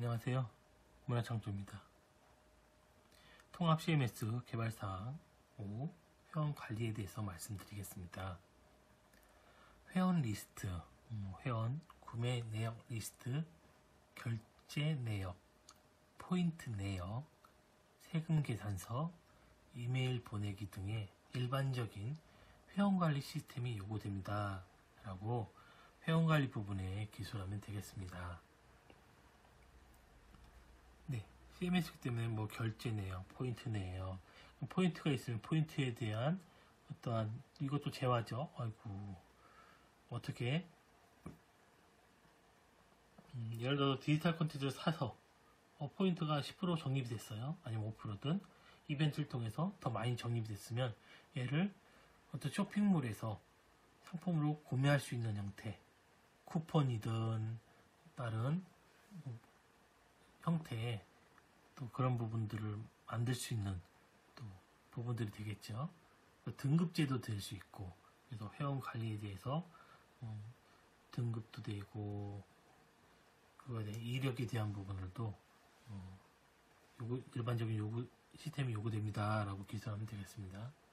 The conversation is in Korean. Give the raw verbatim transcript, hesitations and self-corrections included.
안녕하세요. 문화창조입니다. 통합 씨엠에스 개발사항 오. 회원 관리에 대해서 말씀드리겠습니다. 회원 리스트, 음, 회원 구매 내역 리스트, 결제 내역, 포인트 내역, 세금 계산서, 이메일 보내기 등의 일반적인 회원관리 시스템이 요구됩니다. 라고 회원관리 부분에 기술하면 되겠습니다. 네, 씨엠에스이기 때문에 뭐 결제 내역, 포인트 내역, 포인트가 있으면 포인트에 대한 어떠한, 이것도 재화죠. 아이고, 어떻게 음, 예를 들어 디지털 콘텐츠를 사서 어, 포인트가 십 퍼센트 적립이 됐어요. 아니면 오 퍼센트든 이벤트를 통해서 더 많이 적립이 됐으면 얘를 어떤 쇼핑몰에서 상품으로 구매할 수 있는 형태, 쿠폰이든 다른 형태의 또 그런 부분들을 만들 수 있는 또 부분들이 되겠죠. 등급제도 될 수 있고, 그래서 회원 관리에 대해서 음, 등급도 되고, 그거에 대한 이력에 대한 부분들도 어, 요구, 일반적인 요구 시스템이 요구됩니다. 라고 기술하면 되겠습니다.